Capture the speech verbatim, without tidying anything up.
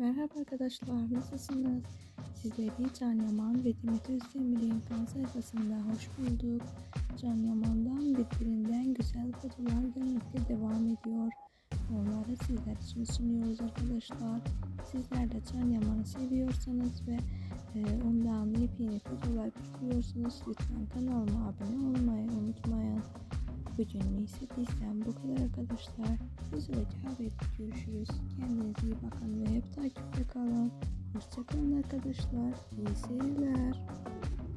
Merhaba arkadaşlar, nasılsınız? Sizleri Can Yaman ve Demet Özdemir'in fan sayfasında hoş bulduk. Can Yaman'dan birbirinden güzel fotoğraflar gelmekte devam ediyor. Onları sizler için sunuyoruz arkadaşlar. Sizler de Can Yaman'ı seviyorsanız ve e, ondan yepyeni fotoğraflar bekliyorsunuz, lütfen kanalıma abone olmayı unutmayın. Bugün ise bizden bu kadar arkadaşlar. Bir sonraki haberde görüşürüz. Kendinize iyi bakın ve hep takipte kalın. Hoşçakalın arkadaşlar. İyi seyirler.